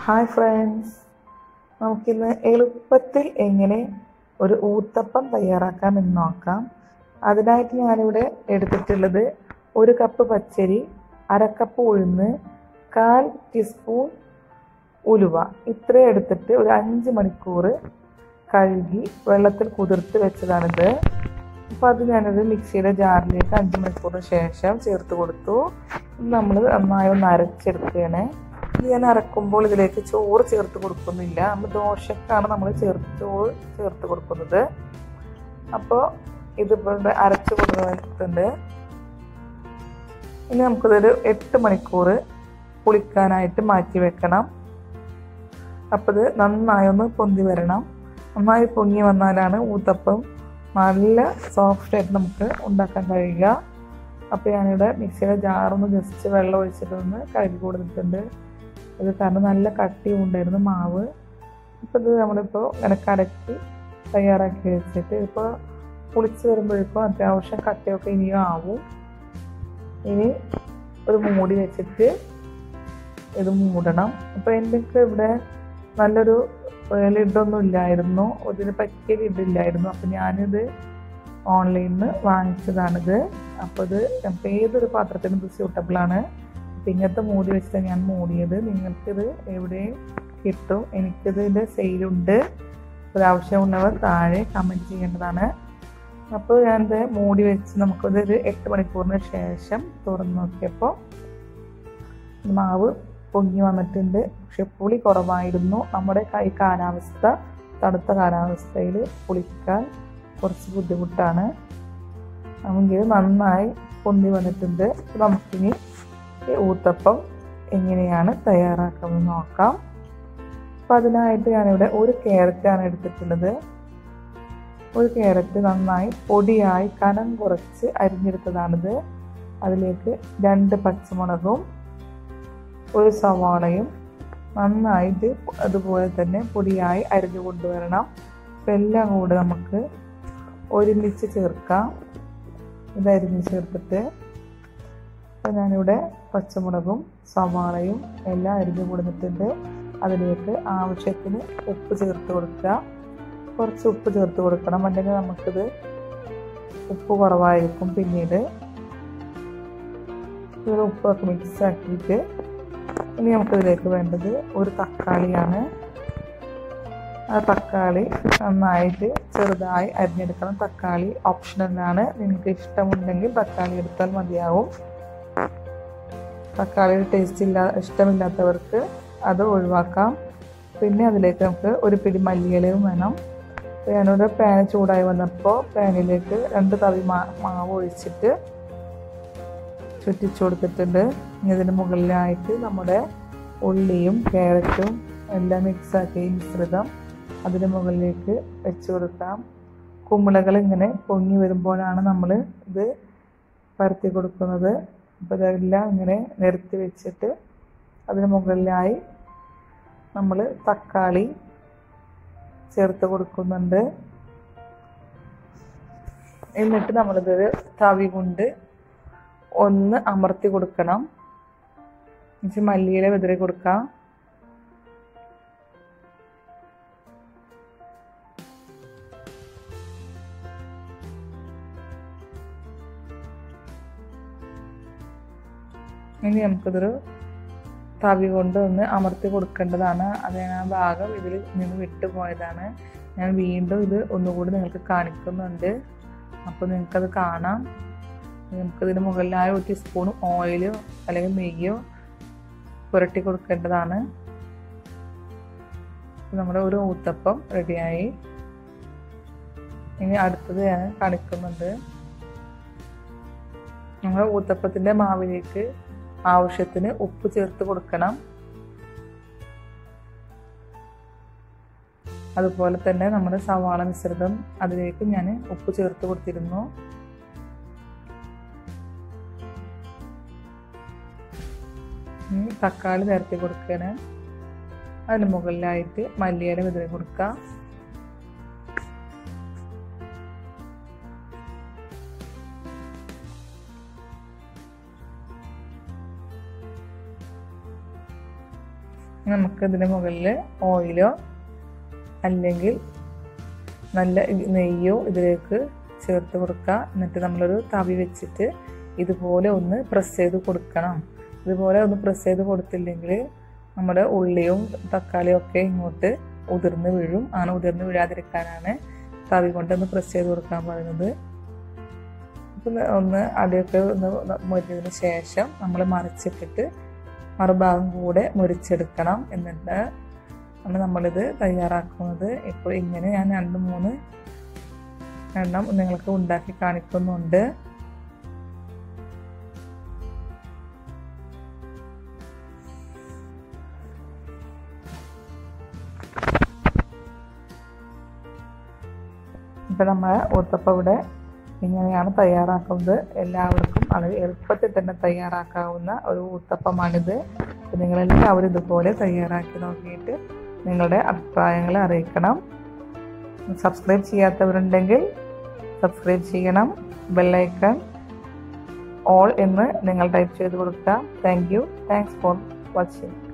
Hi friends, നമുക്കിന്ന് എളുപ്പത്തിൽ എങ്ങനെ ഒരു ഊത്തപ്പം തയ്യാറാക്കാമെന്ന് നോക്കാം. അതിനായിട്ട് ഞാനിവിടെ എടുത്തിട്ടുള്ളത് 1 കപ്പ് പച്ചരി, 1/2 കപ്പ് ഉഴുന്ന്, 1/4 ടീസ്പൂൺ ഉലുവ. ഇത്രയും എടുത്തിട്ട് ഒരു 5 മണിക്കൂർ കഴുകി വെള്ളത്തിൽ കുതിർത്ത് വെച്ചതാണിത്. അപ്പോൾ അത് ഞാനൊരു മിക്സിയുടെ ജാറിലേക്ക് 5 മണിക്കൂറിന് ശേഷം ചേർത്ത് കൊടുത്തു. നമ്മൾ നന്നായി ഒന്ന് അരച്ചെടുക്കുകയാണ്. ഇത് ഞാൻ അരക്കുമ്പോൾ ഇതിലേക്ക് ചോറ് ചേർത്ത് കൊടുക്കുന്നില്ല. നമ്മൾ ദോശക്കാണ് നമ്മൾ ചോറ് ചേർത്ത് കൊടുക്കുന്നത്. അപ്പോൾ ഇതിപ്പോൾ അരച്ച് കൊടുത്തിട്ടുണ്ട്. ഇനി നമുക്കിതൊരു 8 മണിക്കൂർ പുളിക്കാനായിട്ട് മാറ്റി വെക്കണം. അപ്പോൾ ഇത് നന്നായി ഒന്ന് പൊന്തി വരണം. നന്നായി പൊങ്ങി വന്നാലാണ് ഊത്തപ്പം നല്ല സോഫ്റ്റായിട്ട് നമുക്ക് ഉണ്ടാക്കാൻ കഴിയുക. അപ്പോൾ ഞാനിവിടെ മിക്സിയുടെ ജാറൊന്ന് ജസ്റ്റ് വെള്ളം ഒഴിച്ചിട്ടൊന്ന് കഴുകി കൊടുത്തിട്ടുണ്ട്. ഇത് കാരണം നല്ല കട്ടിയും ഉണ്ടായിരുന്നു മാവ്. ഇപ്പോൾ ഇത് നമ്മളിപ്പോൾ ഇങ്ങനെ കലക്കി തയ്യാറാക്കി വെച്ചിട്ട് ഇപ്പോൾ പുളിച്ച് വരുമ്പോഴേക്കും അത്യാവശ്യം കട്ടിയൊക്കെ ഇനിയും ആവും. ഇനി ഒരു മൂടി വെച്ചിട്ട് ഇത് മൂടണം. അപ്പോൾ എൻ്റെയൊക്കെ ഇവിടെ നല്ലൊരു ലിഡൊന്നും ഇല്ലായിരുന്നു, ഇതിന് പറ്റിയ ലിഡില്ലായിരുന്നു. അപ്പോൾ ഞാനിത് ഓൺലൈനിൽ നിന്ന് വാങ്ങിച്ചതാണിത്. അപ്പോൾ ഇത് നമുക്ക് ഏതൊരു പാത്രത്തിനും ഇത് സ്യൂട്ടബിളാണ്. അപ്പോൾ ഇങ്ങനത്തെ മൂടി വെച്ചിട്ട് ഞാൻ മൂടിയത്. നിങ്ങൾക്കിത് എവിടെയും കിട്ടും. എനിക്കിതിൻ്റെ സെയിലുണ്ട്. ഒരാവശ്യമുള്ളവർ താഴെ കമൻറ്റ് ചെയ്യേണ്ടതാണ്. അപ്പോൾ ഞാനിത് മൂടി വെച്ച് നമുക്കിതൊരു 8 മണിക്കൂറിന് ശേഷം തുറന്ന് നോക്കിയപ്പോൾ മാവ് പൊങ്ങി വന്നിട്ടുണ്ട്. പക്ഷെ പുളി കുറവായിരുന്നു. നമ്മുടെ കാലാവസ്ഥ തണുത്ത കാലാവസ്ഥയിൽ പുളിക്കാൻ കുറച്ച് ബുദ്ധിമുട്ടാണ്. നമുക്ക് നന്നായി പൊന്തി വന്നിട്ടുണ്ട്. നമുക്കിനി ഊത്തപ്പം എങ്ങനെയാണ് തയ്യാറാക്കാമെന്ന് നോക്കാം. അപ്പം അതിനായിട്ട് ഞാനിവിടെ 1 ക്യാരറ്റാണ് എടുത്തിട്ടുള്ളത്. 1 ക്യാരറ്റ് നന്നായി പൊടിയായി കനം കുറച്ച് അരിഞ്ഞെടുത്തതാണിത്. അതിലേക്ക് 2 പച്ചമുളകും 1 സവാളയും നന്നായിട്ട് അതുപോലെ തന്നെ പൊടിയായി അരിഞ്ഞു കൊണ്ടുവരണം. അപ്പം എല്ലാം കൂടെ നമുക്ക് ഒരുമിച്ച് ചേർക്കാം. ഇത് അരിഞ്ഞ് ചേർത്തിട്ട് അപ്പോൾ ഞാനിവിടെ പച്ചമുളകും സവാളയും എല്ലാം അരിഞ്ഞു കൊടുത്തിട്ടുണ്ട്. അതിലേക്ക് ആവശ്യത്തിന് ഉപ്പ് ചേർത്ത് കൊടുക്കുക. കുറച്ച് ഉപ്പ് ചേർത്ത് കൊടുക്കണം, അല്ലെങ്കിൽ നമുക്കിത് ഉപ്പ് കുറവായിരിക്കും പിന്നീട്. ഇത് ഉപ്പൊക്കെ മിക്സ് ആക്കിയിട്ട് ഇനി നമുക്കിതിലേക്ക് വേണ്ടത് 1 തക്കാളിയാണ്. ആ തക്കാളി നന്നായിട്ട് ചെറുതായി അരിഞ്ഞെടുക്കണം. തക്കാളി ഓപ്ഷണലാണ്. നിങ്ങൾക്ക് ഇഷ്ടമുണ്ടെങ്കിൽ തക്കാളി എടുത്താൽ മതിയാവും. തക്കാളിയുടെ ടേസ്റ്റ് ഇഷ്ടമില്ലാത്തവർക്ക് അത് ഒഴിവാക്കാം. പിന്നെ അതിലേക്ക് നമുക്ക് 1 പിടി മല്ലിയിലയും വേണം. ഞാനൊരു പാൻ ചൂടായി വന്നപ്പോൾ പാനിലേക്ക് 2 തവി മാവ് ഒഴിച്ചിട്ട് ചുറ്റിച്ചു കൊടുത്തിട്ടുണ്ട്. ഇതിന് മുകളിലായിട്ട് നമ്മുടെ ഉള്ളിയും ക്യാരറ്റും എല്ലാം മിക്സാക്കിയ മിശ്രിതം അതിന് മുകളിലേക്ക് വെച്ച് കൊടുക്കാം. കുമ്പളകൾ ഇങ്ങനെ പൊങ്ങി വരുമ്പോഴാണ് നമ്മൾ ഇത് പരത്തി കൊടുക്കുന്നത്. അപ്പോൾ ഇതെല്ലാം ഇങ്ങനെ നിരത്തി വെച്ചിട്ട് അതിന് മുകളിലായി നമ്മൾ തക്കാളി ചേർത്ത് കൊടുക്കുന്നുണ്ട്. എന്നിട്ട് നമ്മളിതൊരു തവി കൊണ്ട് ഒന്ന് അമർത്തി കൊടുക്കണം. മല്ലിയില വിതറി കൊടുക്കാം. ഇനി നമുക്കിതൊരു തവി കൊണ്ട് ഒന്ന് അമർത്തി കൊടുക്കേണ്ടതാണ്. അത് ആ ഭാഗം ഇതിൽ നിന്ന് വിട്ടുപോയതാണ്. ഞാൻ വീണ്ടും ഇത് ഒന്നുകൂടി നിങ്ങൾക്ക് കാണിക്കുന്നുണ്ട്. അപ്പോൾ നിങ്ങൾക്കത് കാണാം. നമുക്കിതിന് മുകളിലായ 1 ടീസ്പൂൺ ഓയിലോ അല്ലെങ്കിൽ നെയ്യോ പുരട്ടി കൊടുക്കേണ്ടതാണ്. നമ്മുടെ ഒരു ഊത്തപ്പം റെഡിയായി. ഇനി അടുത്തത് ഞാൻ കാണിക്കുന്നുണ്ട്. നമ്മൾ ഊത്തപ്പത്തിൻ്റെ മാവിലേക്ക് ആവശ്യത്തിന് ഉപ്പ് ചേർത്ത് കൊടുക്കണം. അതുപോലെ തന്നെ നമ്മുടെ സവാള മിശ്രിതം അതിലേക്ക് ഞാൻ ഉപ്പ് ചേർത്ത് കൊടുത്തിരുന്നു. തക്കാളി നിരത്തി കൊടുക്കുകയാണ്. അതിന് മുകളിലായിട്ട് മല്ലിയില വിതറി കൊടുക്കുക. നമുക്ക് ഇതിന് മുകളിൽ ഓയിലോ അല്ലെങ്കിൽ നല്ല നെയ്യോ ഇതിലേക്ക് ചേർത്ത് കൊടുക്കുക. എന്നിട്ട് നമ്മളൊരു തവി വെച്ചിട്ട് ഇതുപോലെ ഒന്ന് പ്രസ് ചെയ്ത് കൊടുക്കണം. ഇതുപോലെ ഒന്ന് പ്രസ് ചെയ്ത് കൊടുത്തില്ലെങ്കിൽ നമ്മുടെ ഉള്ളിയും തക്കാളിയും ഒക്കെ ഇങ്ങോട്ട് ഉതിർന്ന് വീഴും. അങ്ങനെ ഉതിർന്ന് വീഴാതിരിക്കാനാണ് തവി കൊണ്ടൊന്ന് പ്രസ് ചെയ്ത് കൊടുക്കാൻ പറയുന്നത്. അപ്പം ഒന്ന് അടിയൊക്കെ ഒന്ന് മുരിഞ്ഞതിന് ശേഷം നമ്മൾ മറിച്ചിട്ടിട്ട് മറുഭാഗം കൂടെ മുരിച്ചെടുക്കണം. എന്നിട്ട് ആണ് നമ്മളിത് തയ്യാറാക്കുന്നത്. ഇപ്പോൾ ഇങ്ങനെ ഞാൻ 2-3 എണ്ണം നിങ്ങൾക്ക് ഉണ്ടാക്കി കാണിക്കുന്നുണ്ട്. ഇപ്പം നമ്മൾ ഊത്തപ്പം ഇവിടെ ഇങ്ങനെയാണ് തയ്യാറാക്കുന്നത്. എല്ലാവർക്കും വളരെ എളുപ്പത്തിൽ തന്നെ തയ്യാറാക്കാവുന്ന ഒരു ഊത്തപ്പമാണിത്. അപ്പം നിങ്ങളെല്ലാവരും ഇതുപോലെ തയ്യാറാക്കി നോക്കിയിട്ട് നിങ്ങളുടെ അഭിപ്രായങ്ങൾ അറിയിക്കണം. സബ്സ്ക്രൈബ് ചെയ്യാത്തവരുണ്ടെങ്കിൽ സബ്സ്ക്രൈബ് ചെയ്യണം. ബെല്ലൈക്കൺ ഓൾ എന്ന് നിങ്ങൾ ടൈപ്പ് ചെയ്ത് കൊടുക്കുക. Thanks for watching.